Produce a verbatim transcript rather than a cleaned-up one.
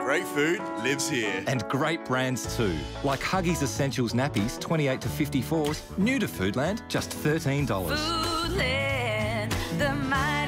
Great food lives here. And great brands too, like Huggies Essentials nappies, twenty-eight to fifty-fours, new to Foodland, just thirteen dollars. Foodland, the mighty